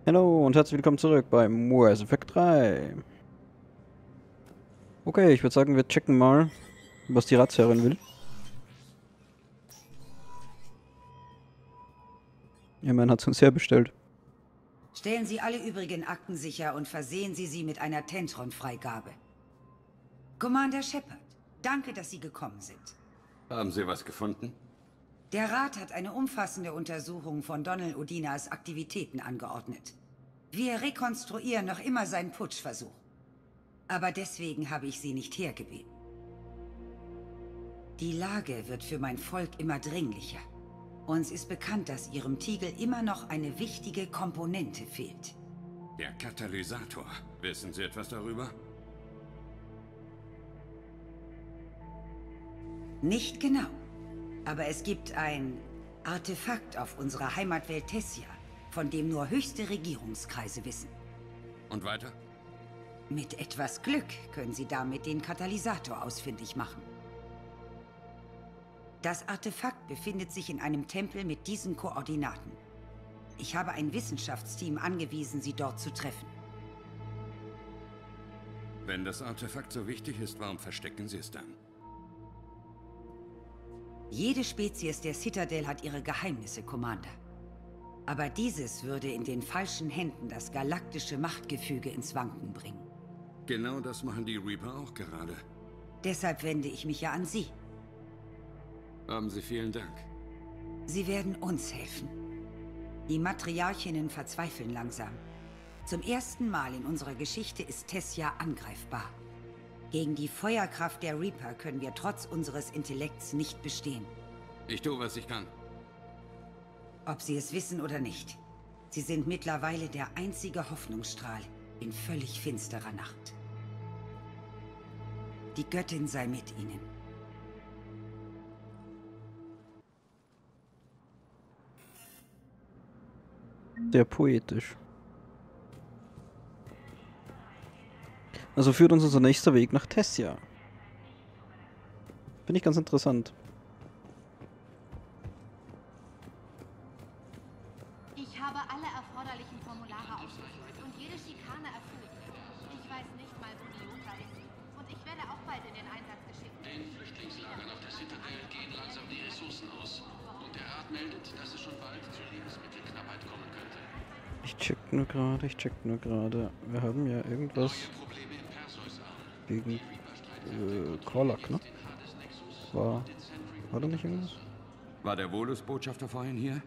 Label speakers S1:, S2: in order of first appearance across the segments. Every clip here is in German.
S1: Hallo und herzlich willkommen zurück bei Mass Effect 3. Okay, ich würde sagen, wir checken mal, was die Ratsherrin will. Ihr Mann hat es uns herbestellt.
S2: Stellen Sie alle übrigen Akten sicher und versehen Sie sie mit einer Tentron-Freigabe. Commander Shepard, danke, dass Sie gekommen sind.
S3: Haben Sie was gefunden?
S2: Der Rat hat eine umfassende Untersuchung von Donald Odinas Aktivitäten angeordnet. Wir rekonstruieren noch immer seinen Putschversuch. Aber deswegen habe ich Sie nicht hergebeten. Die Lage wird für mein Volk immer dringlicher. Uns ist bekannt, dass Ihrem Tiegel immer noch eine wichtige Komponente fehlt.
S3: Der Katalysator. Wissen Sie etwas darüber?
S2: Nicht genau. Aber es gibt ein Artefakt auf unserer Heimatwelt Tessia, von dem nur höchste Regierungskreise wissen.
S3: Und weiter?
S2: Mit etwas Glück können Sie damit den Katalysator ausfindig machen. Das Artefakt befindet sich in einem Tempel mit diesen Koordinaten. Ich habe ein Wissenschaftsteam angewiesen, Sie dort zu treffen.
S3: Wenn das Artefakt so wichtig ist, warum verstecken Sie es dann?
S2: Jede Spezies der Citadel hat ihre Geheimnisse, Commander. Aber dieses würde in den falschen Händen das galaktische Machtgefüge ins Wanken bringen.
S3: Genau das machen die Reaper auch gerade.
S2: Deshalb wende ich mich ja an Sie.
S3: Haben Sie vielen Dank.
S2: Sie werden uns helfen. Die Matriarchinnen verzweifeln langsam. Zum ersten Mal in unserer Geschichte ist Tessia angreifbar. Gegen die Feuerkraft der Reaper können wir trotz unseres Intellekts nicht bestehen.
S3: Ich tue, was ich kann.
S2: Ob Sie es wissen oder nicht, Sie sind mittlerweile der einzige Hoffnungsstrahl in völlig finsterer Nacht. Die Göttin sei mit Ihnen.
S1: Sehr poetisch. Also führt uns unser nächster Weg nach Tessia. Finde ich ganz interessant.
S4: Ich habe alle erforderlichen Formulare ausgefüllt und jede Schikane erfüllt. Ich weiß nicht mal, wo die Jota ist. Und ich werde auch bald in den Einsatz geschickt.
S5: Den Flüchtlingslagern auf der Citadel gehen langsam die Ressourcen aus. Und der Rat meldet, dass es schon bald zur Lebensmittelknappheit kommen könnte.
S1: Ich check nur gerade. Wir haben ja irgendwas
S5: Neue Probleme im Perseus-Arm.
S1: gegen Korlak, ne? War da nicht irgendwas?
S3: War der Volus-Botschafter vorhin hier?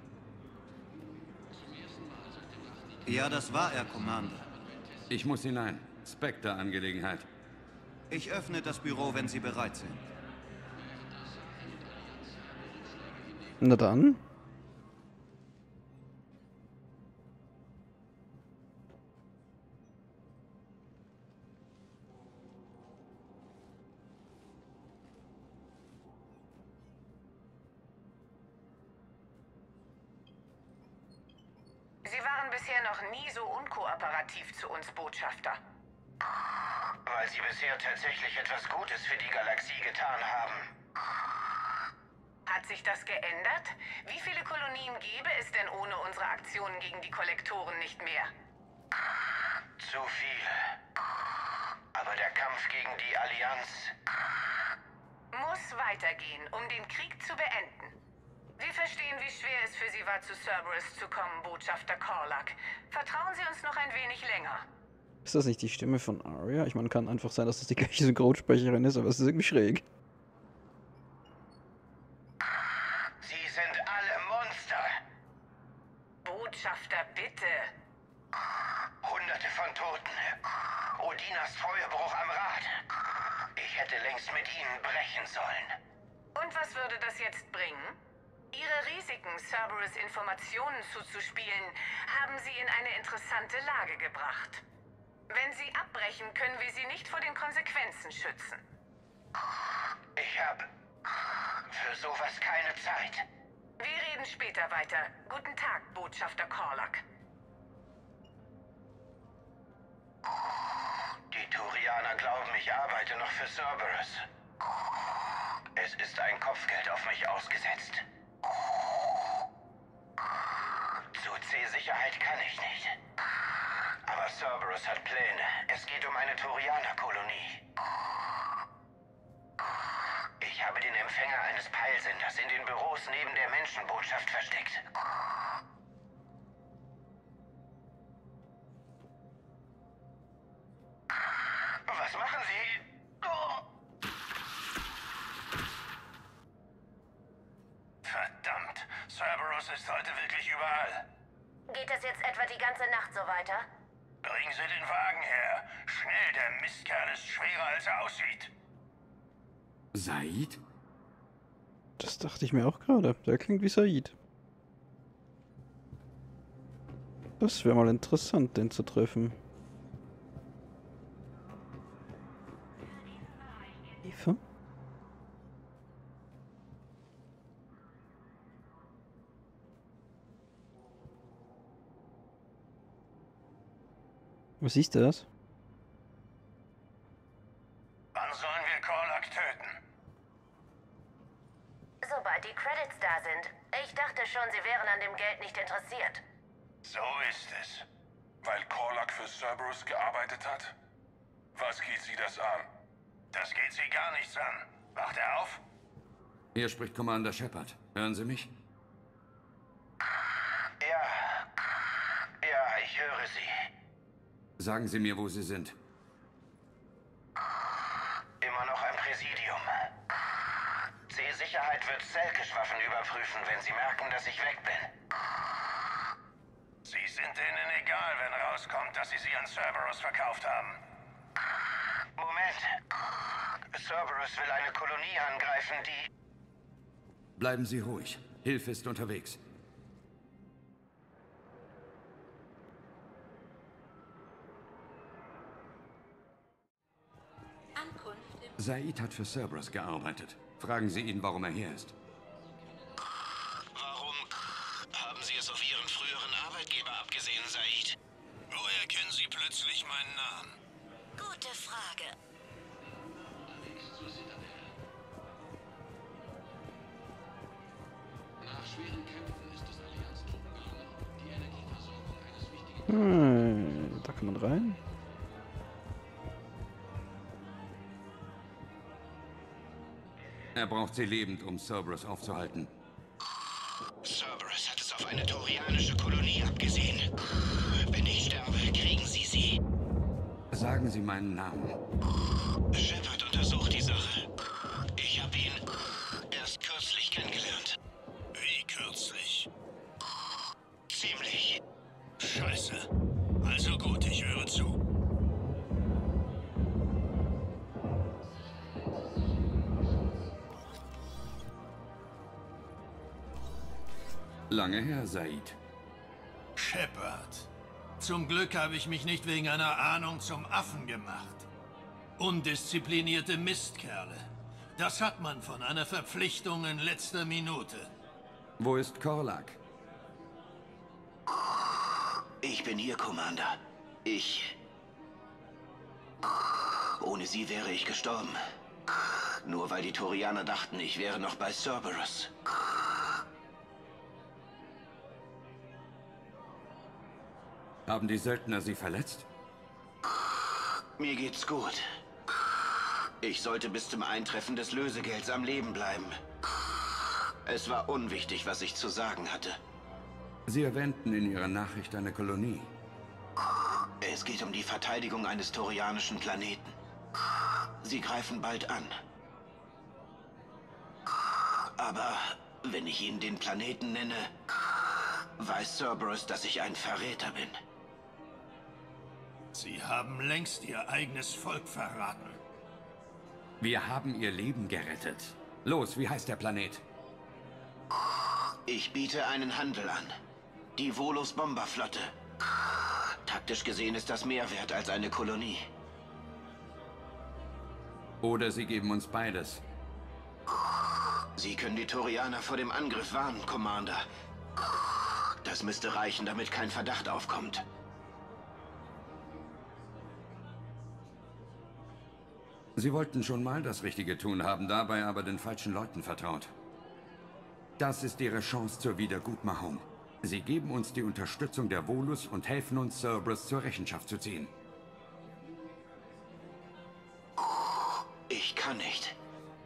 S6: Ja, das war er, Commander.
S3: Ich muss hinein. Spectre-Angelegenheit.
S6: Ich öffne das Büro, wenn Sie bereit sind.
S1: Na dann.
S7: Sie waren bisher noch nie so unkooperativ zu uns, Botschafter.
S8: Weil Sie bisher tatsächlich etwas Gutes für die Galaxie getan haben.
S7: Hat sich das geändert? Wie viele Kolonien gäbe es denn ohne unsere Aktionen gegen die Kollektoren nicht mehr?
S8: Zu viele. Aber der Kampf gegen die Allianz...
S7: Muss weitergehen, um den Krieg zu beenden. Wir verstehen, wie schwer es für Sie war, zu Cerberus zu kommen, Botschafter Korlak. Vertrauen Sie uns noch ein wenig länger.
S1: Ist das nicht die Stimme von Arya? Ich meine, kann einfach sein, dass das die gleiche Synchronsprecherin ist, aber es ist irgendwie schräg.
S8: Sie sind alle Monster.
S7: Botschafter, bitte.
S8: Hunderte von Toten. Odinas Treuebruch am Rat. Ich hätte längst mit Ihnen brechen sollen.
S7: Und was würde das jetzt bringen? Ihre Risiken, Cerberus Informationen zuzuspielen, haben Sie in eine interessante Lage gebracht. Wenn Sie abbrechen, können wir Sie nicht vor den Konsequenzen schützen.
S8: Ich habe für sowas keine Zeit.
S7: Wir reden später weiter. Guten Tag, Botschafter Korlak.
S8: Die Turianer glauben, ich arbeite noch für Cerberus. Es ist ein Kopfgeld auf mich ausgesetzt. Zu C-Sicherheit kann ich nicht. Cerberus hat Pläne. Es geht um eine Turianer-Kolonie. Ich habe den Empfänger eines Peilsenders in den Büros neben der Menschenbotschaft versteckt. Was machen Sie? Oh. Verdammt, Cerberus ist heute wirklich überall.
S7: Geht es jetzt etwa die ganze Nacht so weiter?
S8: Bringen Sie den Wagen her. Schnell, der Mistkerl ist schwerer, als er aussieht.
S3: Said?
S1: Das dachte ich mir auch gerade. Der klingt wie Said. Das wäre mal interessant, den zu treffen. Eva? Was ist das?
S8: Wann sollen wir Korlak töten?
S7: Sobald die Credits da sind. Ich dachte schon, Sie wären an dem Geld nicht interessiert.
S8: So ist es.
S9: Weil Korlak für Cerberus gearbeitet hat? Was geht Sie das an?
S8: Das geht Sie gar nichts an. Wacht er auf?
S3: Hier spricht Commander Shepard. Hören Sie mich?
S8: Ja, ich höre Sie.
S3: Sagen Sie mir, wo Sie sind.
S8: Immer noch am Präsidium. C-Sicherheit wird Selkisch-Waffen überprüfen, wenn sie merken, dass ich weg bin. Sie sind denen egal, wenn rauskommt, dass Sie sie an Cerberus verkauft haben. Moment. Cerberus will eine Kolonie angreifen, die...
S3: Bleiben Sie ruhig. Hilfe ist unterwegs. Said hat für Cerberus gearbeitet. Fragen Sie ihn, warum er hier ist.
S8: Warum haben Sie es auf Ihren früheren Arbeitgeber abgesehen, Said? Woher kennen Sie plötzlich meinen Namen?
S7: Gute Frage.
S5: Nach schweren Kämpfen ist es Allianz-Truppen gelungen, die Energieversorgung eines wichtigen...
S1: Da kann man rein.
S3: Er braucht sie lebend, um Cerberus aufzuhalten.
S8: Cerberus hat es auf eine turianische Kolonie abgesehen. Wenn ich sterbe, kriegen Sie sie.
S3: Sagen Sie meinen Namen.
S8: Shepard untersucht die Sache. Ich habe ihn erst kürzlich kennengelernt. Wie kürzlich? Ziemlich. Scheiße. Also gut, ich höre zu.
S3: Lange her, Said.
S10: Shepard. Zum Glück habe ich mich nicht wegen einer Ahnung zum Affen gemacht. Undisziplinierte Mistkerle. Das hat man von einer Verpflichtung in letzter Minute.
S3: Wo ist Korlak?
S8: Ich bin hier, Commander. Ohne Sie wäre ich gestorben. Nur weil die Turianer dachten, ich wäre noch bei Cerberus.
S3: Haben die Söldner Sie verletzt?
S8: Mir geht's gut. Ich sollte bis zum Eintreffen des Lösegelds am Leben bleiben. Es war unwichtig, was ich zu sagen hatte.
S3: Sie erwähnten in Ihrer Nachricht eine Kolonie.
S8: Es geht um die Verteidigung eines turianischen Planeten. Sie greifen bald an. Aber wenn ich Ihnen den Planeten nenne, weiß Cerberus, dass ich ein Verräter bin.
S10: Sie haben längst Ihr eigenes Volk verraten.
S3: Wir haben Ihr Leben gerettet. Los, wie heißt der Planet?
S8: Ich biete einen Handel an. Die Volus Bomberflotte. Taktisch gesehen ist das mehr wert als eine Kolonie.
S3: Oder Sie geben uns beides.
S8: Sie können die Turianer vor dem Angriff warnen, Commander. Das müsste reichen, damit kein Verdacht aufkommt.
S3: Sie wollten schon mal das Richtige tun, haben dabei aber den falschen Leuten vertraut. Das ist Ihre Chance zur Wiedergutmachung. Sie geben uns die Unterstützung der Volus und helfen uns, Cerberus zur Rechenschaft zu ziehen.
S8: Ich kann nicht.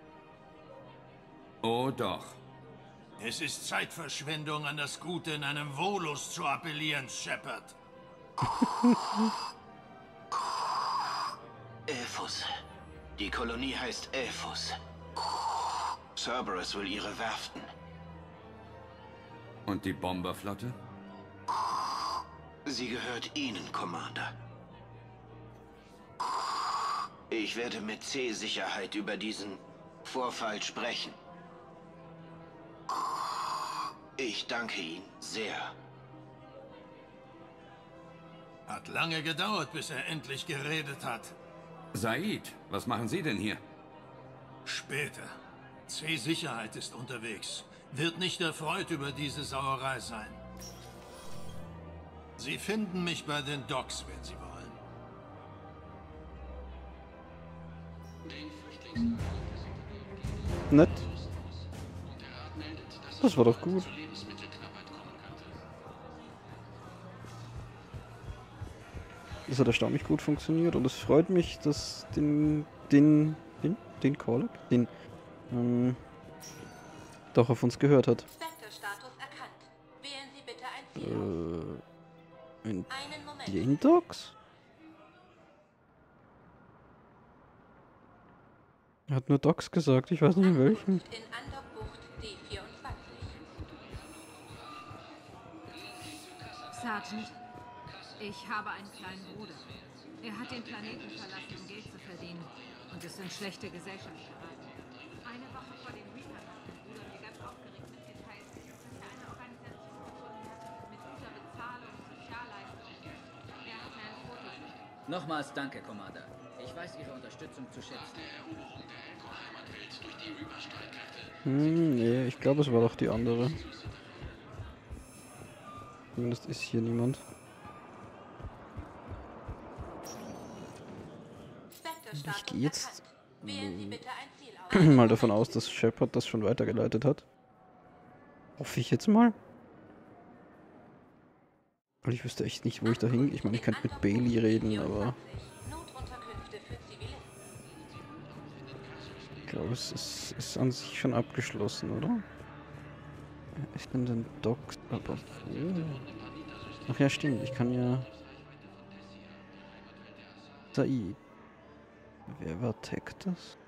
S3: Oh doch.
S10: Es ist Zeitverschwendung, an das Gute in einem Volus zu appellieren, Shepard.
S8: Elfus. Die Kolonie heißt Elfus. Cerberus will ihre Werften.
S3: Und die Bomberflotte?
S8: Sie gehört Ihnen, Commander. Ich werde mit C-Sicherheit über diesen Vorfall sprechen. Ich danke Ihnen sehr.
S10: Hat lange gedauert, bis er endlich geredet hat.
S3: Said, was machen Sie denn hier?
S10: Später. C-Sicherheit ist unterwegs. Wird nicht erfreut über diese Sauerei sein. Sie finden mich bei den Docks, wenn Sie wollen.
S1: Nett. Das war doch gut. Das hat erstaunlich gut funktioniert und es freut mich, dass den Callback, doch auf uns gehört hat.
S4: Spectre-Status erkannt. Wählen Sie bitte ein Ziel aus.
S1: In
S4: Einen Moment.
S1: den Docks? Er hat nur Docks gesagt, ich weiß nicht in welchen.
S4: In Andockbucht D24.
S11: Sergeant, ich habe einen kleinen Bruder. Er hat den Planeten verlassen, um Geld zu verdienen und ist in schlechte Gesellschaft geraten. Eine Woche vor dem Reaper hat mein Bruder mir ganz aufgeregt mitgeteilt, dass er eine Organisation gefunden hat mit guter Bezahlung und Sozialleistungen. Er hat mir ein Foto geschickt.
S12: Nochmals danke, Commander. Ich weiß Ihre Unterstützung zu schätzen.
S1: Nee, ich glaube, es war doch die andere. Zumindest ist hier niemand. Ich gehe jetzt mal davon aus, dass Shepard das schon weitergeleitet hat. Hoffe ich jetzt mal. Weil ich wüsste echt nicht, wo ich da hin... Ich meine, ich könnte mit Bailey reden, aber... Ich glaube, es ist an sich schon abgeschlossen, oder? Ich bin den Docks, aber... Ach ja, stimmt, ich kann ja... Said. Wer war Tectus?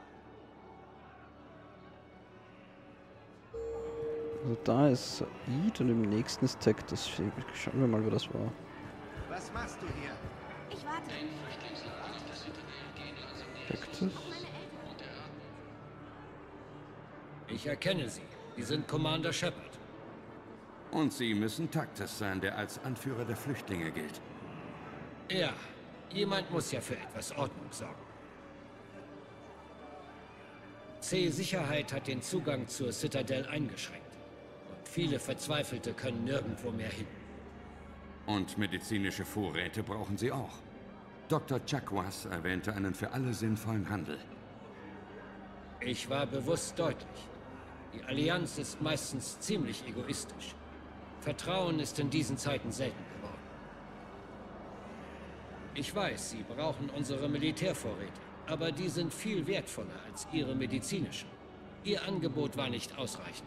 S1: Also da ist Said und im nächsten ist Tectus. Schauen wir mal, wer das war.
S6: Was machst du hier?
S4: Ich warte.
S1: Tectus?
S13: Ich erkenne Sie. Sie sind Commander Shepard.
S3: Und Sie müssen Tactus sein, der als Anführer der Flüchtlinge gilt.
S13: Ja, jemand muss ja für etwas Ordnung sorgen. C-Sicherheit hat den Zugang zur Citadel eingeschränkt. Und viele Verzweifelte können nirgendwo mehr hin.
S3: Und medizinische Vorräte brauchen Sie auch. Dr. Chakwas erwähnte einen für alle sinnvollen Handel.
S13: Ich war bewusst deutlich. Die Allianz ist meistens ziemlich egoistisch. Vertrauen ist in diesen Zeiten selten geworden. Ich weiß, Sie brauchen unsere Militärvorräte, aber die sind viel wertvoller als Ihre medizinischen. Ihr Angebot war nicht ausreichend.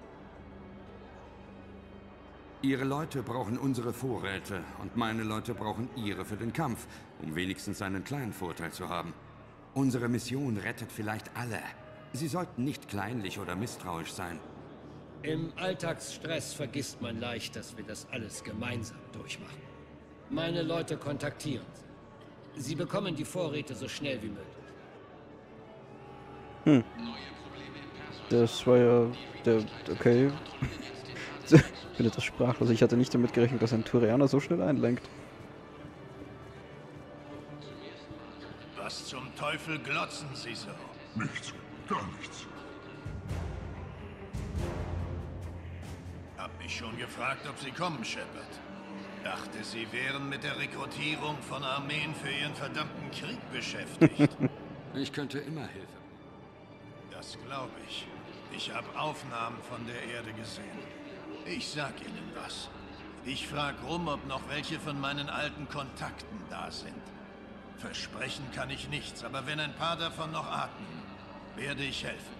S3: Ihre Leute brauchen unsere Vorräte und meine Leute brauchen ihre für den Kampf, um wenigstens einen kleinen Vorteil zu haben. Unsere Mission rettet vielleicht alle. Sie sollten nicht kleinlich oder misstrauisch sein.
S13: Im Alltagsstress vergisst man leicht, dass wir das alles gemeinsam durchmachen. Meine Leute kontaktieren Sie. Sie bekommen die Vorräte so schnell wie möglich.
S1: Das war ja der... Okay. Ich bin etwas sprachlos. Ich hatte nicht damit gerechnet, dass ein Turianer so schnell einlenkt.
S10: Was zum Teufel glotzen Sie so?
S9: Nichts, gar nichts.
S10: Hab mich schon gefragt, ob Sie kommen, Shepard. Dachte, Sie wären mit der Rekrutierung von Armeen für Ihren verdammten Krieg beschäftigt.
S3: Ich könnte immer helfen.
S10: Das glaube ich. Ich habe Aufnahmen von der Erde gesehen. Ich sag Ihnen was. Ich frag rum, ob noch welche von meinen alten Kontakten da sind. Versprechen kann ich nichts, aber wenn ein paar davon noch atmen, werde ich helfen.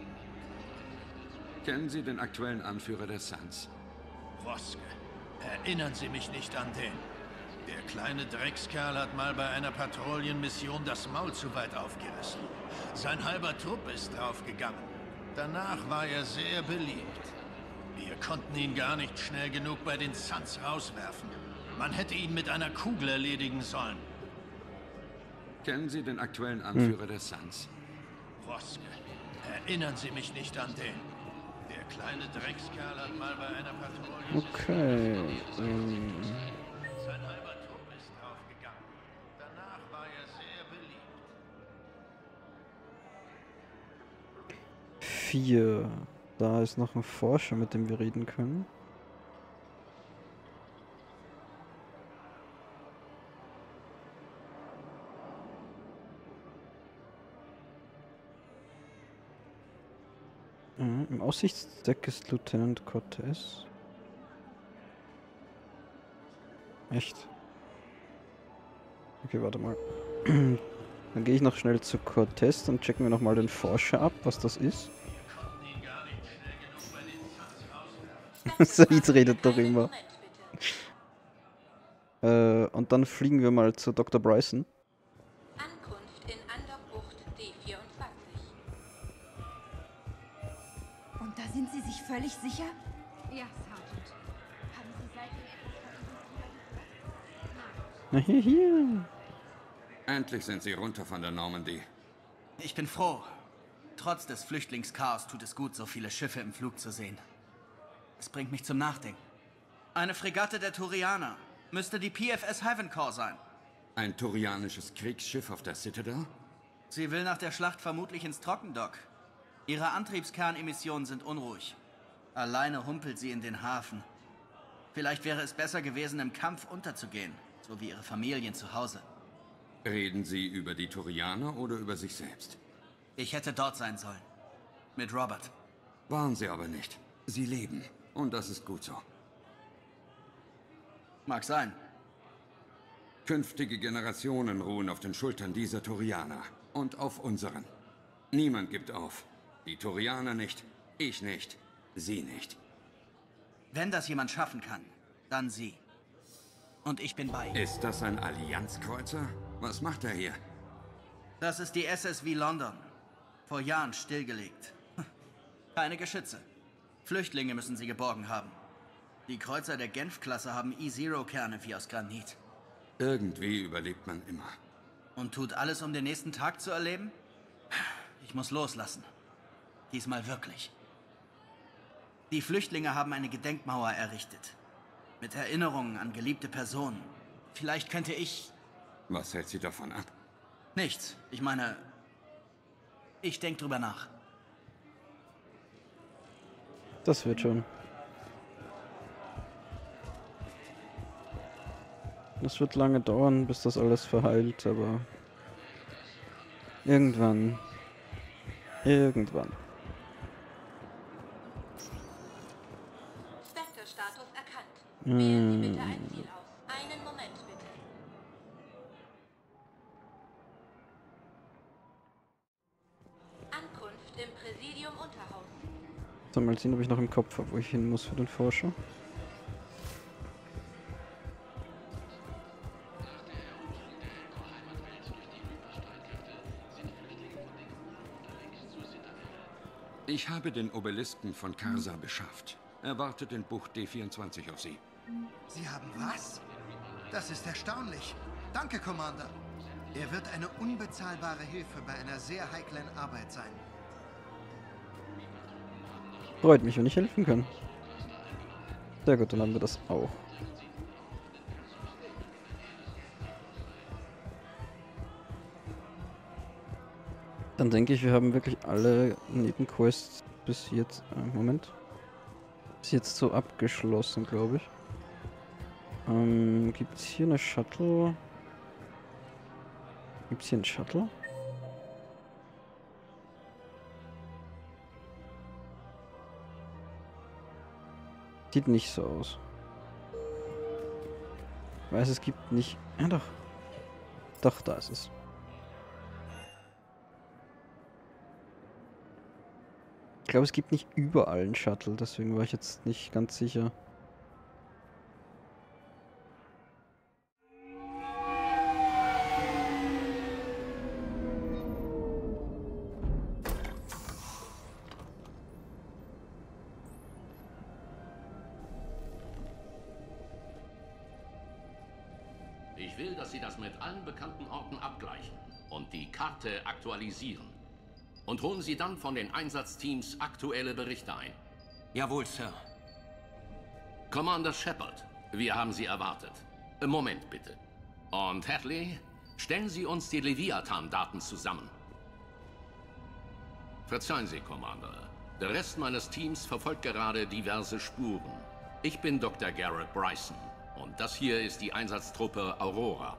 S3: Kennen Sie den aktuellen Anführer der Suns?
S10: Woske. Erinnern Sie mich nicht an den. Der kleine Dreckskerl hat mal bei einer Patrouillenmission das Maul zu weit aufgerissen. Sein halber Trupp ist draufgegangen. Danach war er sehr beliebt. Wir konnten ihn gar nicht schnell genug bei den Suns rauswerfen. Man hätte ihn mit einer Kugel erledigen sollen.
S3: Kennen Sie den aktuellen Anführer der Suns?
S10: Woske. Erinnern Sie mich nicht an den. Der kleine Dreckskerl hat mal bei einer Patrouille...
S1: Okay.
S10: Sein halber Trupp ist draufgegangen. Danach war er sehr beliebt.
S1: 4. Da ist noch ein Forscher, mit dem wir reden können. Im Aussichtsdeck ist Lieutenant Cortez. Echt? Okay, warte mal. Dann gehe ich noch schnell zu Cortez, dann checken wir nochmal den Forscher ab, was das ist. Said redet doch immer. Und dann fliegen wir mal zu Dr. Bryson.
S14: Ankunft in Andokbucht D24.
S2: Und da sind Sie sich völlig sicher?
S11: Ja, Sergeant. Haben Sie seitdem etwas
S1: Na hier.
S3: Endlich sind Sie runter von der Normandy.
S15: Ich bin froh. Trotz des Flüchtlingschaos tut es gut, so viele Schiffe im Flug zu sehen. Es bringt mich zum Nachdenken. Eine Fregatte der Turianer. Müsste die PFS Havencore sein.
S3: Ein turianisches Kriegsschiff auf der Citadel?
S15: Sie will nach der Schlacht vermutlich ins Trockendock. Ihre Antriebskernemissionen sind unruhig. Alleine humpelt sie in den Hafen. Vielleicht wäre es besser gewesen, im Kampf unterzugehen, so wie ihre Familien zu Hause.
S3: Reden Sie über die Turianer oder über sich selbst?
S15: Ich hätte dort sein sollen. Mit Robert.
S3: Waren Sie aber nicht. Sie leben. Und das ist gut so.
S15: Mag sein.
S3: Künftige Generationen ruhen auf den Schultern dieser Turianer. Und auf unseren. Niemand gibt auf. Die Turianer nicht. Ich nicht. Sie nicht.
S15: Wenn das jemand schaffen kann, dann Sie. Und ich bin bei.
S3: Ist das ein Allianzkreuzer? Was macht er hier?
S15: Das ist die SSV London. Vor Jahren stillgelegt. Keine Geschütze. Flüchtlinge müssen sie geborgen haben. Die Kreuzer der Genf-Klasse haben E-Zero-Kerne wie aus Granit.
S3: Irgendwie überlebt man immer.
S15: Und tut alles, um den nächsten Tag zu erleben? Ich muss loslassen. Diesmal wirklich. Die Flüchtlinge haben eine Gedenkmauer errichtet. Mit Erinnerungen an geliebte Personen. Vielleicht könnte ich...
S3: Was hält Sie davon ab?
S15: Nichts. Ich meine... Ich denke drüber nach.
S1: Das wird schon. Das wird lange dauern, bis das alles verheilt, aber... Irgendwann. Irgendwann.
S14: Spectre-Status erkannt. Wählen Sie bitte ein Ziel aus. Einen Moment bitte. Ankunft im Präsidium Unterhausen.
S1: So, mal sehen, ob ich noch im Kopf habe, wo ich hin muss für den Forscher.
S3: Ich habe den Obelisken von Karsa beschafft. Er wartet in Bucht D24 auf Sie.
S6: Sie haben was? Das ist erstaunlich. Danke, Commander. Er wird eine unbezahlbare Hilfe bei einer sehr heiklen Arbeit sein.
S1: Freut mich, wenn ich helfen kann. Sehr gut, dann haben wir das auch. Dann denke ich, wir haben wirklich alle Nebenquests bis jetzt... Moment. Bis jetzt so abgeschlossen, glaube ich. Gibt es hier eine Shuttle? Gibt es hier einen Shuttle? Sieht nicht so aus. Ich weiß, es gibt nicht... Ja doch. Doch, da ist es. Ich glaube, es gibt nicht überall einen Shuttle, deswegen war ich jetzt nicht ganz sicher.
S16: Ich will, dass Sie das mit allen bekannten Orten abgleichen und die Karte aktualisieren. Und holen Sie dann von den Einsatzteams aktuelle Berichte ein.
S15: Jawohl, Sir.
S16: Commander Shepard, wir haben Sie erwartet. Moment bitte. Und Hadley, stellen Sie uns die Leviathan-Daten zusammen. Verzeihen Sie, Commander. Der Rest meines Teams verfolgt gerade diverse Spuren. Ich bin Dr. Garrett Bryson. Und das hier ist die Einsatztruppe Aurora.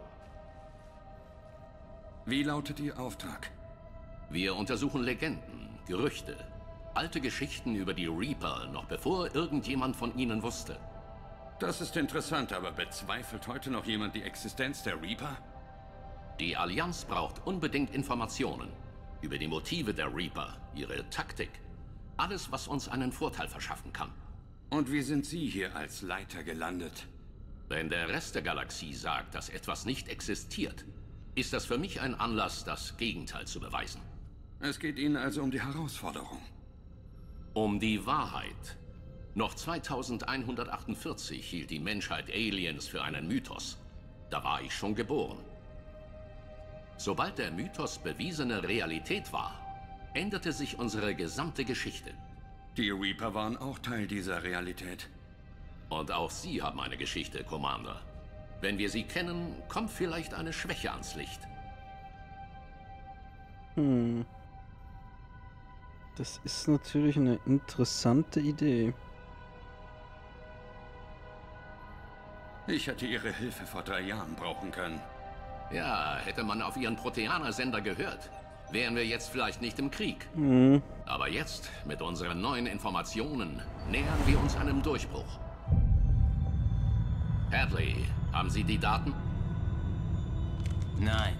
S3: Wie lautet Ihr Auftrag?
S16: Wir untersuchen Legenden, Gerüchte, alte Geschichten über die Reaper, noch bevor irgendjemand von ihnen wusste.
S3: Das ist interessant, aber bezweifelt heute noch jemand die Existenz der Reaper?
S16: Die Allianz braucht unbedingt Informationen über die Motive der Reaper, ihre Taktik, alles, was uns einen Vorteil verschaffen kann.
S3: Und wie sind Sie hier als Leiter gelandet?
S16: Wenn der Rest der Galaxie sagt, dass etwas nicht existiert, ist das für mich ein Anlass, das Gegenteil zu beweisen.
S3: Es geht Ihnen also um die Herausforderung.
S16: Um die Wahrheit. Noch 2148 hielt die Menschheit Aliens für einen Mythos. Da war ich schon geboren. Sobald der Mythos bewiesene Realität war, änderte sich unsere gesamte Geschichte.
S3: Die Reaper waren auch Teil dieser Realität.
S16: Und auch Sie haben eine Geschichte, Commander. Wenn wir sie kennen, kommt vielleicht eine Schwäche ans Licht.
S1: Das ist natürlich eine interessante Idee.
S3: Ich hätte Ihre Hilfe vor 3 Jahren brauchen können.
S16: Ja, hätte man auf Ihren Proteaner-Sender gehört, wären wir jetzt vielleicht nicht im Krieg. Aber jetzt, mit unseren neuen Informationen, nähern wir uns einem Durchbruch. Hadley, haben Sie die Daten?
S15: Nein.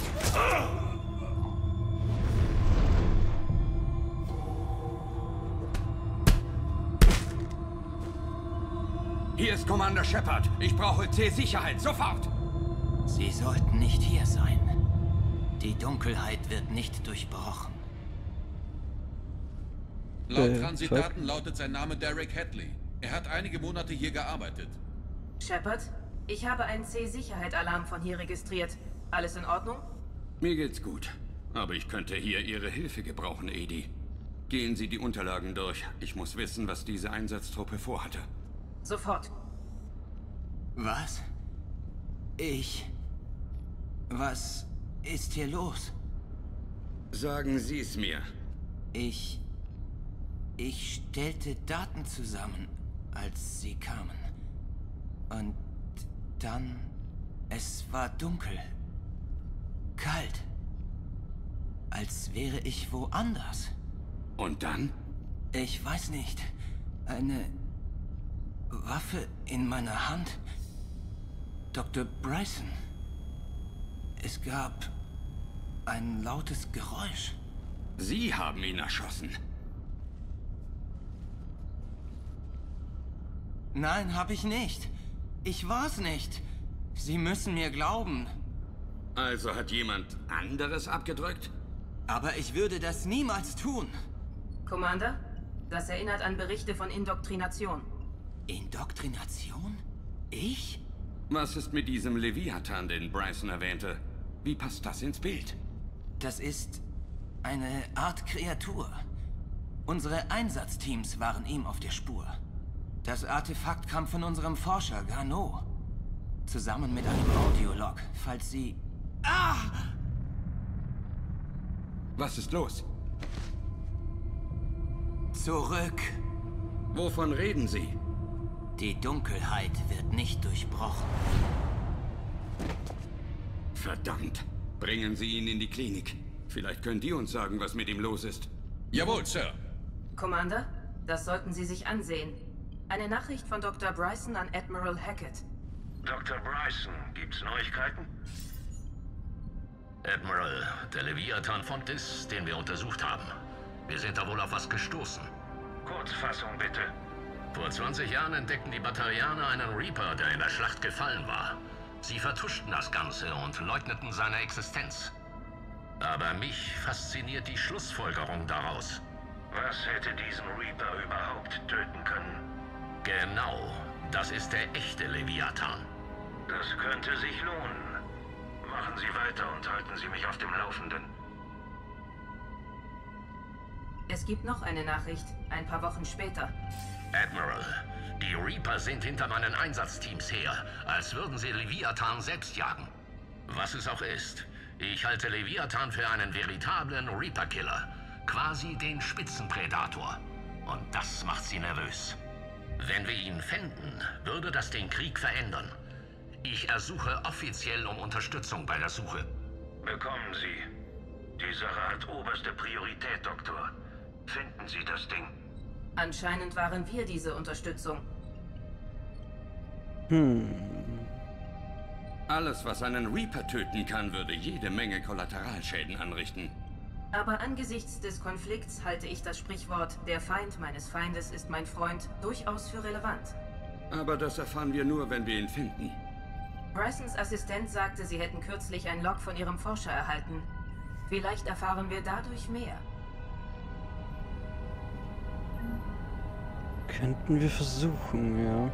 S3: Hier ist Commander Shepard. Ich brauche C-Sicherheit. Sofort!
S15: Sie sollten nicht hier sein. Die Dunkelheit wird nicht durchbrochen.
S17: Laut Transitdaten lautet sein Name Derek Hadley. Er hat einige Monate hier gearbeitet.
S18: Shepard, ich habe einen C-Sicherheit-Alarm von hier registriert. Alles in Ordnung?
S3: Mir geht's gut. Aber ich könnte hier Ihre Hilfe gebrauchen, Edi. Gehen Sie die Unterlagen durch. Ich muss wissen, was diese Einsatztruppe vorhatte.
S18: Sofort.
S15: Was? Was ist hier los?
S3: Sagen Sie es mir.
S15: Ich stellte Daten zusammen, als Sie kamen. Und dann... Es war dunkel. Kalt. Als wäre ich woanders.
S3: Und dann?
S15: Ich weiß nicht. Eine Waffe in meiner Hand. Dr. Bryson. Es gab ein lautes Geräusch.
S3: Sie haben ihn erschossen.
S15: Nein, habe ich nicht. Ich war's nicht. Sie müssen mir glauben.
S3: Also hat jemand anderes abgedrückt?
S15: Aber ich würde das niemals tun.
S18: Commander, das erinnert an Berichte von Indoktrination.
S15: Indoktrination? Ich?
S3: Was ist mit diesem Leviathan, den Bryson erwähnte? Wie passt das ins Bild?
S15: Das ist eine Art Kreatur. Unsere Einsatzteams waren ihm auf der Spur. Das Artefakt kam von unserem Forscher, Garneau. Zusammen mit einem Audiolog, falls Sie... Ah!
S3: Was ist los?
S15: Zurück!
S3: Wovon reden Sie?
S15: Die Dunkelheit wird nicht durchbrochen.
S3: Verdammt! Bringen Sie ihn in die Klinik. Vielleicht können die uns sagen, was mit ihm los ist.
S17: Jawohl, Sir.
S18: Commander, das sollten Sie sich ansehen. Eine Nachricht von Dr. Bryson an Admiral Hackett.
S19: Dr. Bryson, gibt's Neuigkeiten?
S16: Admiral, der Leviathan-Fond ist, den wir untersucht haben. Wir sind da wohl auf was gestoßen.
S19: Kurzfassung bitte.
S16: Vor 20 Jahren entdeckten die Batarianer einen Reaper, der in der Schlacht gefallen war. Sie vertuschten das Ganze und leugneten seine Existenz. Aber mich fasziniert die Schlussfolgerung daraus.
S19: Was hätte diesen Reaper überhaupt töten können?
S16: Genau, das ist der echte Leviathan.
S19: Das könnte sich lohnen. Machen Sie weiter und halten Sie mich auf dem Laufenden.
S18: Es gibt noch eine Nachricht, ein paar Wochen später.
S16: Admiral, die Reaper sind hinter meinen Einsatzteams her, als würden sie Leviathan selbst jagen. Was es auch ist, ich halte Leviathan für einen veritablen Reaper-Killer. Quasi den Spitzenpredator. Und das macht sie nervös. Wenn wir ihn fänden, würde das den Krieg verändern. Ich ersuche offiziell um Unterstützung bei der Suche.
S19: Bekommen Sie. Die Sache hat oberste Priorität, Doktor. Finden Sie das Ding.
S18: Anscheinend waren wir diese Unterstützung.
S3: Alles, was einen Reaper töten kann, würde jede Menge Kollateralschäden anrichten.
S18: Aber angesichts des Konflikts halte ich das Sprichwort "Der Feind meines Feindes ist mein Freund" durchaus für relevant.
S3: Aber das erfahren wir nur, wenn wir ihn finden.
S18: Brysons Assistent sagte, sie hätten kürzlich ein Log von ihrem Forscher erhalten. Vielleicht erfahren wir dadurch mehr.
S1: Könnten wir versuchen, ja.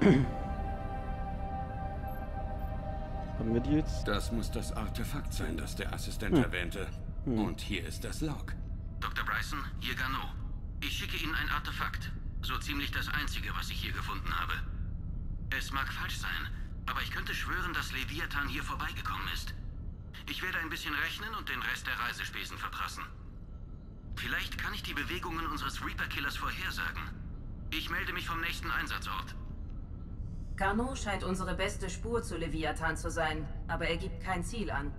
S1: Haben wir die jetzt?
S3: Das muss das Artefakt sein, das der Assistent erwähnte. Und hier ist das Log.
S20: Dr. Bryson, hier Garneau. Ich schicke Ihnen ein Artefakt. So ziemlich das einzige, was ich hier gefunden habe. Es mag falsch sein, aber ich könnte schwören, dass Leviathan hier vorbeigekommen ist. Ich werde ein bisschen rechnen und den Rest der Reisespesen verprassen. Vielleicht kann ich die Bewegungen unseres Reaper-Killers vorhersagen. Ich melde mich vom nächsten Einsatzort.
S18: Garneau scheint unsere beste Spur zu Leviathan zu sein, aber er gibt kein Ziel an.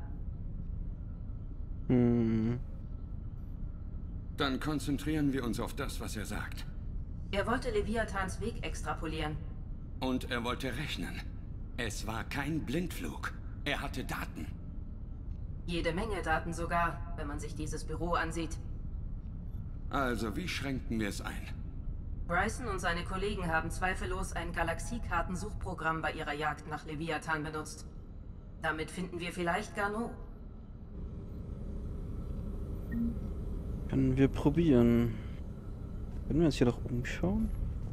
S3: Dann konzentrieren wir uns auf das, was er sagt.
S18: Er wollte Leviathans Weg extrapolieren.
S3: Und er wollte rechnen. Es war kein Blindflug. Er hatte Daten.
S18: Jede Menge Daten sogar, wenn man sich dieses Büro ansieht.
S3: Also, wie schränken wir es ein?
S18: Bryson und seine Kollegen haben zweifellos ein Galaxiekartensuchprogramm bei ihrer Jagd nach Leviathan benutzt. Damit finden wir vielleicht Garneau.
S1: Können wir probieren. Können wir uns hier doch umschauen?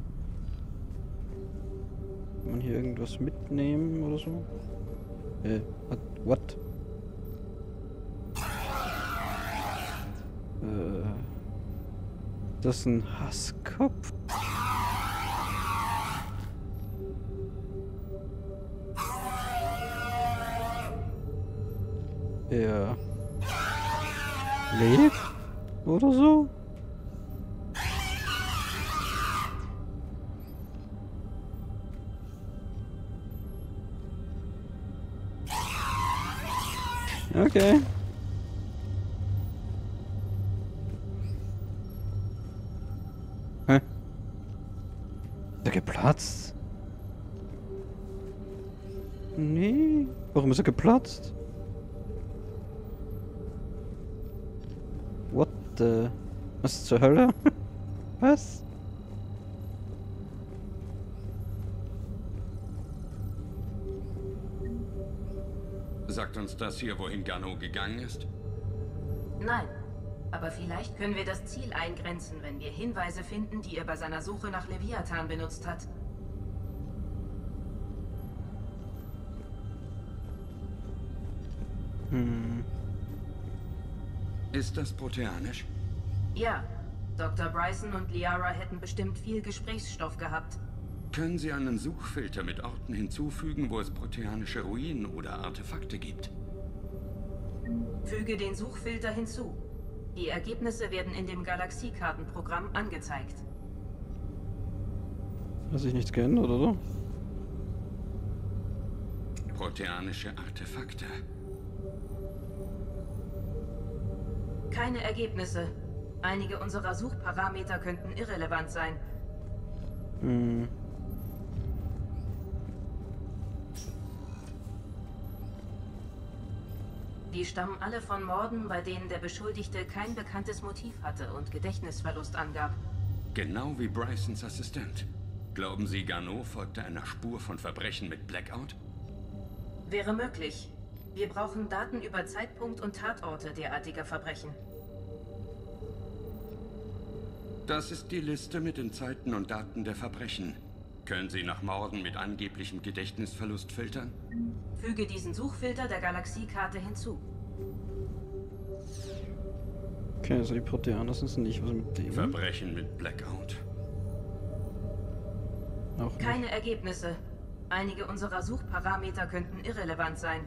S1: Kann man hier irgendwas mitnehmen oder so? What? Das ist ein Hasskopf? Er lebt? Oder so? Okay. Hä? Ist er geplatzt? Nee. Warum ist er geplatzt? What the... Was zur Hölle? Was?
S3: Sagt uns das hier, wohin Garneau gegangen ist?
S18: Nein. Aber vielleicht können wir das Ziel eingrenzen, wenn wir Hinweise finden, die er bei seiner Suche nach Leviathan benutzt hat.
S3: Ist das proteanisch?
S18: Ja. Dr. Bryson und Liara hätten bestimmt viel Gesprächsstoff gehabt.
S3: Können Sie einen Suchfilter mit Orten hinzufügen, wo es proteanische Ruinen oder Artefakte gibt?
S18: Füge den Suchfilter hinzu. Die Ergebnisse werden in dem Galaxiekartenprogramm angezeigt.
S1: Hat sich nichts geändert, oder?
S3: Proteanische Artefakte.
S18: Keine Ergebnisse. Einige unserer Suchparameter könnten irrelevant sein.
S1: Hm.
S18: Die stammen alle von Morden, bei denen der Beschuldigte kein bekanntes Motiv hatte und Gedächtnisverlust angab.
S3: Genau wie Brysons Assistent. Glauben Sie, Garneau folgte einer Spur von Verbrechen mit Blackout?
S18: Wäre möglich. Wir brauchen Daten über Zeitpunkt und Tatorte derartiger Verbrechen.
S3: Das ist die Liste mit den Zeiten und Daten der Verbrechen. Können Sie nach Morden mit angeblichem Gedächtnisverlust filtern?
S18: Füge diesen Suchfilter der Galaxiekarte hinzu.
S1: Okay, also die Proteaner sind nicht, was mit dem?
S3: Verbrechen mit Blackout.
S1: Auch nicht.
S18: Keine Ergebnisse. Einige unserer Suchparameter könnten irrelevant sein.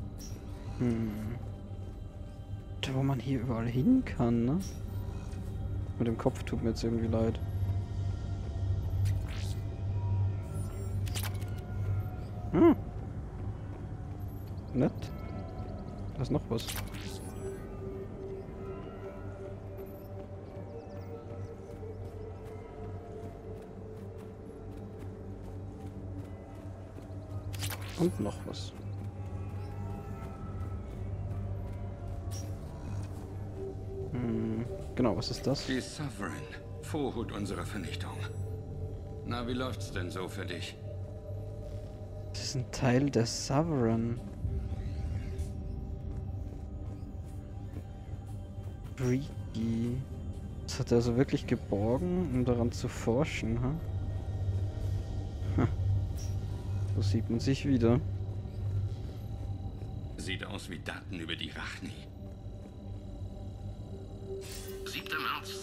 S1: Da, wo man hier überall hin kann, ne? Mit dem Kopf tut mir jetzt irgendwie leid. Nett. Da ist noch was. Und noch was. Genau, was ist das?
S3: Die Sovereign. Vorhut unserer Vernichtung. Na, wie läuft's denn so für dich?
S1: Das ist ein Teil der Sovereign. Freaky. Das hat er also wirklich geborgen, um daran zu forschen, ha? So sieht man sich wieder.
S3: Sieht aus wie Daten über die Rachni.
S16: 7. März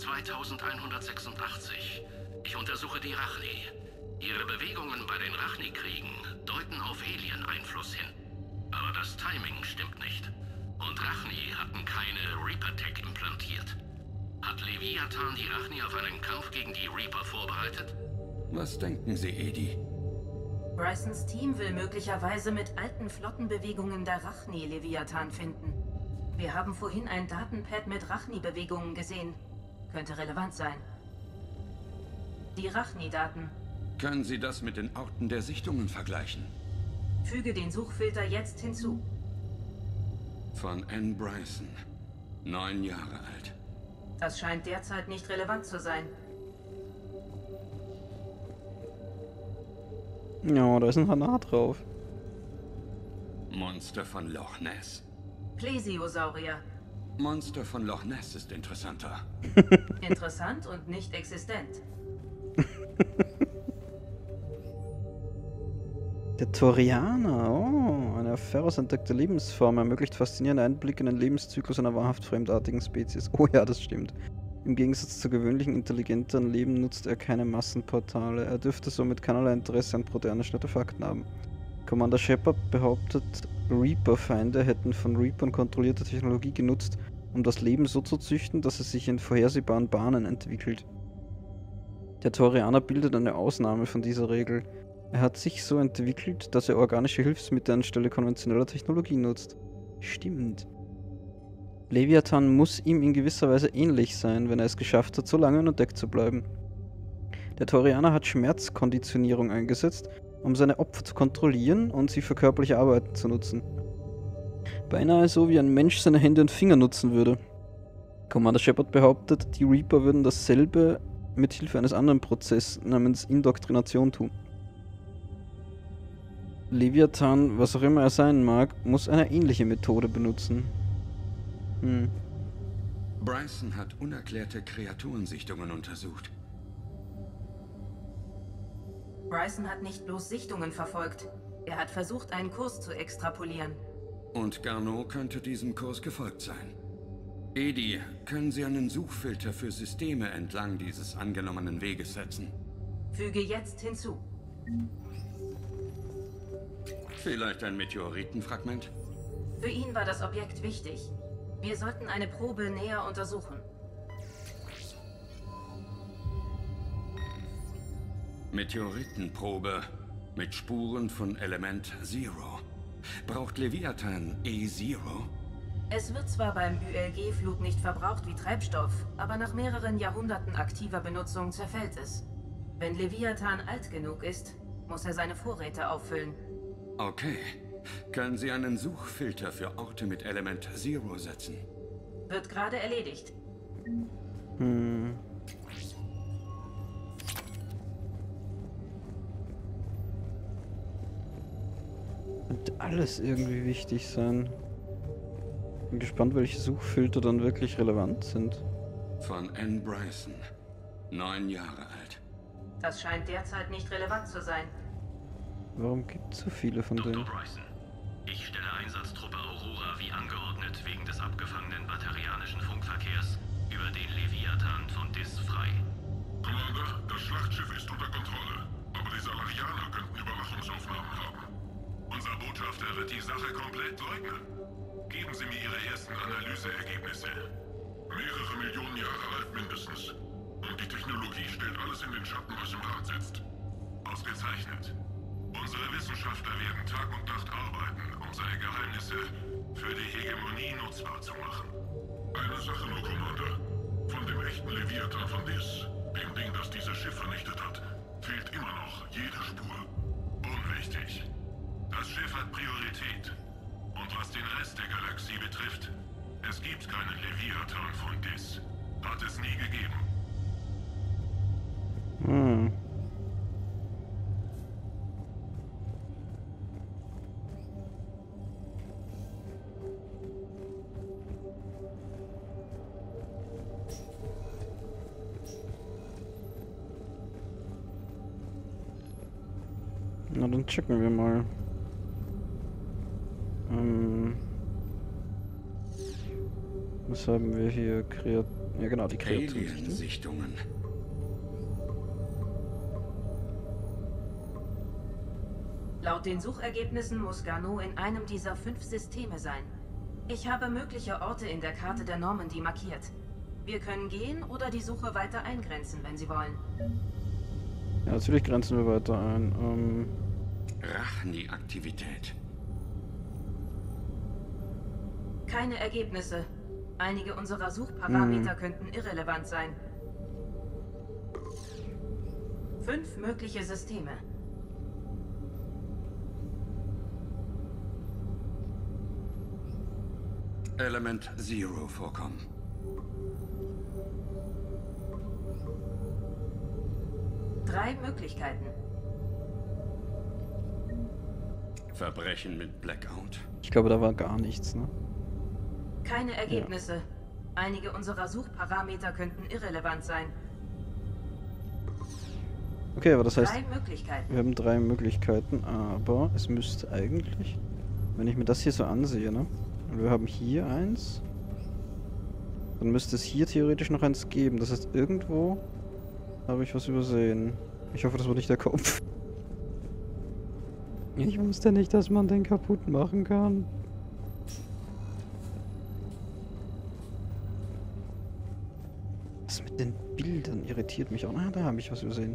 S16: 2186. Ich untersuche die Rachni. Ihre Bewegungen bei den Rachni-Kriegen deuten auf Alien-Einfluss hin. Aber das Timing stimmt nicht. Und Rachni hatten keine Reaper-Tech implantiert. Hat Leviathan die Rachni auf einen Kampf gegen die Reaper vorbereitet?
S3: Was denken Sie, Edi?
S18: Brysons Team will möglicherweise mit alten Flottenbewegungen der Rachni Leviathan finden. Wir haben vorhin ein Datenpad mit Rachni-Bewegungen gesehen. Könnte relevant sein. Die Rachni-Daten.
S3: Können Sie das mit den Orten der Sichtungen vergleichen?
S18: Füge den Suchfilter jetzt hinzu.
S3: Von Anne Bryson. 9 Jahre alt.
S18: Das scheint derzeit nicht relevant zu sein.
S1: Ja, da ist ein Hanar drauf.
S3: Monster von Loch Ness.
S18: Plesiosaurier.
S3: Monster von Loch Ness ist interessanter.
S18: Interessant und nicht existent.
S1: Der Torianer, oh, eine auf Ferros entdeckte Lebensform, ermöglicht faszinierende Einblicke in den Lebenszyklus einer wahrhaft fremdartigen Spezies. Oh ja, das stimmt. Im Gegensatz zu gewöhnlichen, intelligenteren Leben nutzt er keine Massenportale. Er dürfte somit keinerlei Interesse an proteanischen Artefakten haben. Commander Shepard behauptet, Reaper-Feinde hätten von Reapern kontrollierte Technologie genutzt, um das Leben so zu züchten, dass es sich in vorhersehbaren Bahnen entwickelt. Der Torianer bildet eine Ausnahme von dieser Regel. Er hat sich so entwickelt, dass er organische Hilfsmittel anstelle konventioneller Technologie nutzt. Stimmt. Leviathan muss ihm in gewisser Weise ähnlich sein, wenn er es geschafft hat, so lange unentdeckt zu bleiben. Der Torianer hat Schmerzkonditionierung eingesetzt, um seine Opfer zu kontrollieren und sie für körperliche Arbeiten zu nutzen. Beinahe so, wie ein Mensch seine Hände und Finger nutzen würde. Commander Shepard behauptet, die Reaper würden dasselbe mit Hilfe eines anderen Prozesses namens Indoktrination tun. Leviathan, was auch immer er sein mag, muss eine ähnliche Methode benutzen.
S3: Bryson hat unerklärte Kreaturensichtungen untersucht.
S18: Bryson hat nicht bloß Sichtungen verfolgt. Er hat versucht, einen Kurs zu extrapolieren.
S3: Und Garneau könnte diesem Kurs gefolgt sein. Edi, können Sie einen Suchfilter für Systeme entlang dieses angenommenen Weges setzen?
S18: Füge jetzt hinzu.
S3: Vielleicht ein Meteoritenfragment?
S18: Für ihn war das Objekt wichtig. Wir sollten eine Probe näher untersuchen.
S3: Meteoritenprobe mit Spuren von Element Zero. Braucht Leviathan E-Zero?
S18: Es wird zwar beim ULG-Flug nicht verbraucht wie Treibstoff, aber nach mehreren Jahrhunderten aktiver Benutzung zerfällt es. Wenn Leviathan alt genug ist, muss er seine Vorräte auffüllen.
S3: Okay. Können Sie einen Suchfilter für Orte mit Element Zero setzen?
S18: Wird gerade erledigt.
S1: Hm. Könnte alles irgendwie wichtig sein. Bin gespannt, welche Suchfilter dann wirklich relevant sind.
S3: Von Anne Bryson. 9 Jahre alt.
S18: Das scheint derzeit nicht relevant zu sein.
S1: Warum gibt es so viele von denen?
S21: Dr. Bryson, ich stelle Einsatztruppe Aurora wie angeordnet wegen des abgefangenen batarianischen Funkverkehrs über den Leviathan von Dis frei.
S9: Commander, das Schlachtschiff ist unter Kontrolle, aber die Salarianer könnten Überwachungsaufnahmen haben. Unser Botschafter wird die Sache komplett leugnen. Geben Sie mir Ihre ersten Analyseergebnisse. Mehrere Millionen Jahre alt mindestens. Und die Technologie stellt alles in den Schatten, was im Rat sitzt. Ausgezeichnet. Unsere Wissenschaftler werden Tag und Nacht arbeiten, um seine Geheimnisse für die Hegemonie nutzbar zu machen. Eine Sache nur, Commander. Von dem echten Leviathan von Dis, dem Ding, das dieses Schiff vernichtet hat, fehlt immer noch jede Spur. Unwichtig. Das Schiff hat Priorität. Und was den Rest der Galaxie betrifft, es gibt keinen Leviathan von Dis. Hat es nie gegeben.
S1: Hm. Na, dann checken wir mal. Was haben wir hier? Ja genau, die
S3: Alien-Sichtungen.
S18: Laut den Suchergebnissen muss Garneau in einem dieser 5 Systeme sein. Ich habe mögliche Orte in der Karte der Normandy markiert. Wir können gehen oder die Suche weiter eingrenzen, wenn Sie wollen.
S1: Ja, natürlich grenzen wir weiter ein.
S3: Rachni-Aktivität.
S18: Keine Ergebnisse. Einige unserer Suchparameter könnten irrelevant sein. 5 mögliche Systeme.
S3: Element Zero vorkommen.
S18: Drei Möglichkeiten.
S3: Verbrechen mit Blackout.
S1: Ich glaube, da war gar nichts, ne?
S18: Keine Ergebnisse. Ja. Einige unserer Suchparameter könnten irrelevant sein.
S1: Okay, aber das heißt,
S18: 3 Möglichkeiten.
S1: Wir haben 3 Möglichkeiten, aber es müsste eigentlich, wenn ich mir das hier so ansehe, ne? Und wir haben hier eins, dann müsste es hier theoretisch noch eins geben. Das heißt, irgendwo habe ich was übersehen. Ich hoffe, das war nicht der Kopf. Ich wusste nicht, dass man den kaputt machen kann. Das mit den Bildern irritiert mich auch. Ah, da habe ich was übersehen.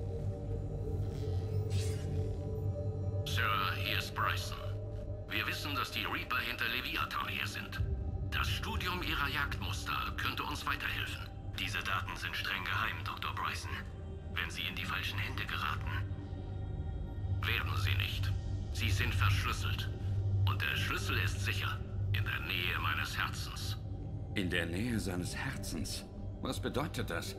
S16: Sir, hier ist Bryson. Wir wissen, dass die Reaper hinter Leviathan her sind. Das Studium ihrer Jagdmuster könnte uns weiterhelfen. Diese Daten sind streng geheim, Dr. Bryson. Wenn sie in die falschen Hände geraten, werden sie nicht. Sie sind verschlüsselt. Und der Schlüssel ist sicher. In der Nähe meines Herzens.
S3: In der Nähe seines Herzens? Was bedeutet das?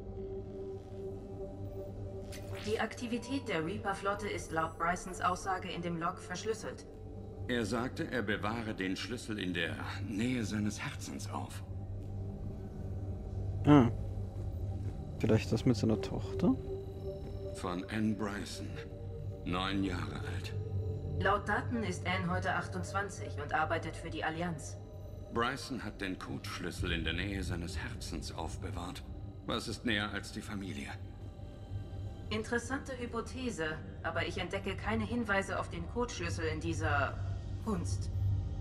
S18: Die Aktivität der Reaper-Flotte ist laut Brysons Aussage in dem Log verschlüsselt.
S3: Er sagte, er bewahre den Schlüssel in der Nähe seines Herzens auf.
S1: Ah. Vielleicht das mit seiner Tochter?
S3: Von Anne Bryson. 9 Jahre alt.
S18: Laut Daten ist Anne heute 28 und arbeitet für die Allianz.
S3: Bryson hat den Codeschlüssel in der Nähe seines Herzens aufbewahrt. Was ist näher als die Familie?
S18: Interessante Hypothese, aber ich entdecke keine Hinweise auf den Codeschlüssel in dieser Kunst.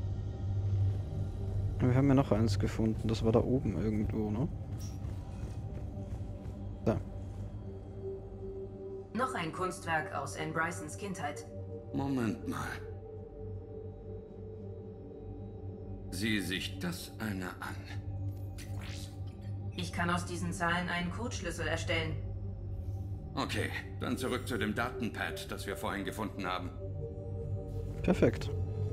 S1: Wir haben ja noch eins gefunden, das war da oben irgendwo, ne? Da.
S18: Noch ein Kunstwerk aus Anne Brysons Kindheit.
S3: Moment mal. Sieh sich das eine an.
S18: Ich kann aus diesen Zahlen einen Codeschlüssel erstellen.
S3: Okay, dann zurück zu dem Datenpad, das wir vorhin gefunden haben.
S1: Perfekt.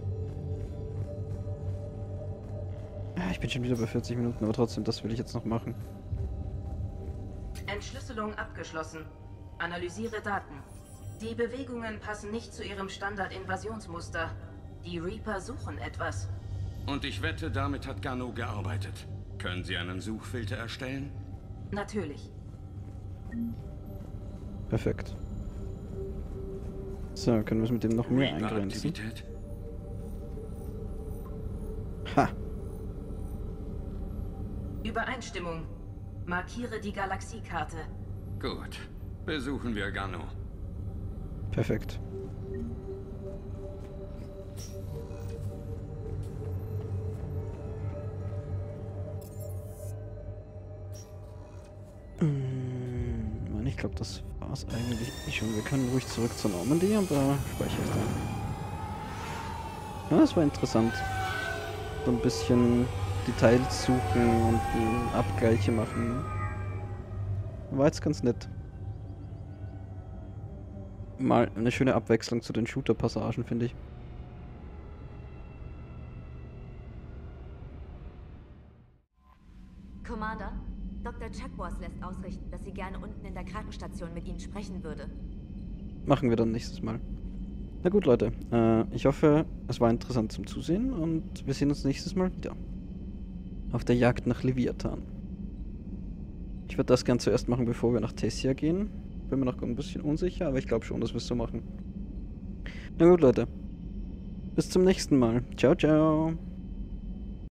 S1: Ich bin schon wieder bei 40 Minuten, aber trotzdem, das will ich jetzt noch machen.
S18: Entschlüsselung abgeschlossen. Analysiere Daten. Die Bewegungen passen nicht zu ihrem Standard-Invasionsmuster. Die Reaper suchen etwas.
S3: Und ich wette, damit hat Garneau gearbeitet. Können Sie einen Suchfilter erstellen?
S18: Natürlich.
S1: Perfekt. So, können wir es mit dem noch mehr eingrenzen? Ha!
S18: Übereinstimmung. Markiere die Galaxiekarte.
S3: Gut. Besuchen wir Garneau.
S1: Perfekt. Ich glaube, das war's eigentlich schon. Wir können ruhig zurück zur Normandy, aber speichere es dann. Ja, das war interessant. So ein bisschen Details suchen und Abgleiche machen. War jetzt ganz nett. Mal eine schöne Abwechslung zu den Shooter-Passagen, finde ich.
S7: Commander, Dr. Chuckworth lässt ausrichten, dass sie gerne unten in der Krankenstation mit Ihnen sprechen würde.
S1: Machen wir dann nächstes Mal. Na gut, Leute. Ich hoffe, es war interessant zum Zusehen und wir sehen uns nächstes Mal wieder. Auf der Jagd nach Leviathan. Ich würde das gern zuerst machen, bevor wir nach Tessia gehen. Bin mir noch ein bisschen unsicher, aber ich glaube schon, dass wir es so machen. Na gut, Leute. Bis zum nächsten Mal. Ciao, ciao.